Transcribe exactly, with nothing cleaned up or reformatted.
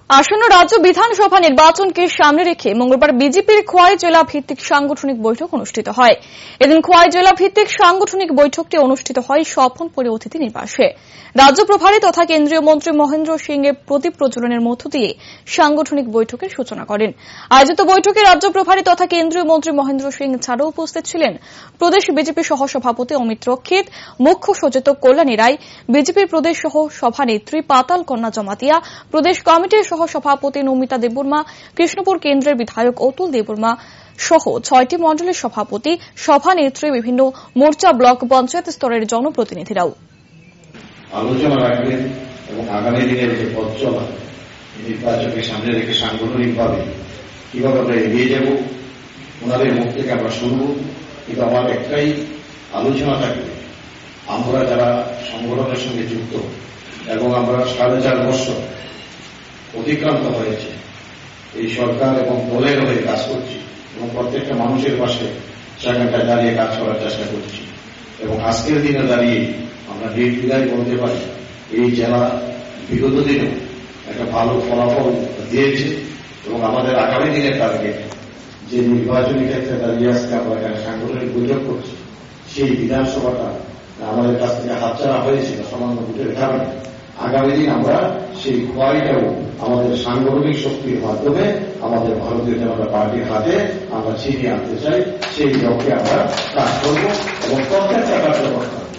আসন্ন রাজ্য বিধানসভা নির্বাচনকে সামনে রেখে মঙ্গলবার বিজেপির খোয়াই জেলা ভিত্তিক সাংগঠনিক বৈঠক অনুষ্ঠিত হয়। এদিন খোয়াই জেলা ভিত্তিক সাংগঠনিক বৈঠকটি অনুষ্ঠিত হয় স্বপনপুরে অতিথি নিবাসে। রাজ্য প্রভারী তথা কেন্দ্রীয় মন্ত্রী মহেন্দ্র সিং এর প্রদীপ প্রজ্বলনের মধ্য দিয়ে সাংগঠনিক বৈঠকের সূচনা করেন। আয়োজিত বৈঠকে রাজ্য প্রভারী তথা কেন্দ্রীয় মন্ত্রী মহেন্দ্র সিং ছাড়াও উপস্থিত ছিলেন প্রদেশ বিজেপি সহসভাপতি অমিত রক্ষিত, মুখ্য সচেতক কল্যাণী রায়, বিজেপির প্রদেশ সহ সভানেত্রী পাতাল কন্যা জমাতিয়া, প্রদেশ কমিটির সহ সভাপতি নমিতা দেববর্মা, কৃষ্ণপুর কেন্দ্রের বিধায়ক অতুল দেববর্মা সহ ছয়টি মণ্ডলের সভাপতি, সভানেত্রী, বিভিন্ন মোর্চা, ব্লক পঞ্চায়েত স্তরের জনপ্রতিনিধিরাও আলোচনা রাখবেন এবং আগামী দিনের যে পথ চলা নির্বাচনকে সামনে রেখে সাংগঠনিকভাবে কিভাবে আমরা এগিয়ে যাব ওনাদের মুখ থেকে আমরা শুনব। কিন্তু আমার একটাই আলোচনা থাকবে, আমরা যারা সংগঠনের সঙ্গে যুক্ত এবং আমরা সাড়ে চার বছর অতিক্রান্ত হয়েছে এই সরকার এবং দলের হয়ে কাজ করছি এবং প্রত্যেকটা মানুষের পাশে সেখানটায় দাঁড়িয়ে কাজ করার চেষ্টা করছি এবং আজকের দিনে দাঁড়িয়ে আমরা নির্দ্বিধায় বলতে পারি এই জেলা বিগত দিনেও একটা ভালো ফলাফল দিয়েছে এবং আমাদের আগামী দিনের টার্গেট যে নির্বাচনী ক্ষেত্রে দাঁড়িয়ে আজকে আমরা এখানে সাংগঠনিক বৈঠক করছি সেই বিধানসভাটা আমাদের কাছ থেকে হাতছাড়া হয়েছিল সামান্য ভোটের কারণে। আগামী দিন আমরা সেই খোয়াইটাও আমাদের সাংগঠনিক শক্তির মাধ্যমে আমাদের ভারতীয় জনতা পার্টির হাতে আমরা ছিনিয়ে আনতে চাই। সেই লক্ষ্যে আমরা কাজ করব এবং প্রত্যেকটা কার্যকর্তা